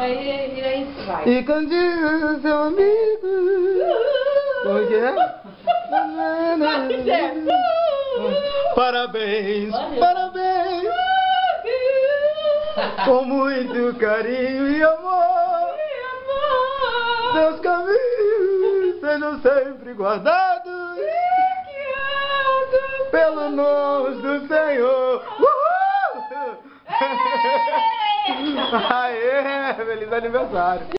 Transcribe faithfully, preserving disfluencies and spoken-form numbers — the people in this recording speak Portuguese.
aí, e aí vai. E candido seu amigo. Como que é? Parabéns, Olha. parabéns. Com muito carinho e amor. Seus caminhos sejam sempre guardados pelo nome do Senhor. Uhul! Aê! Feliz aniversário!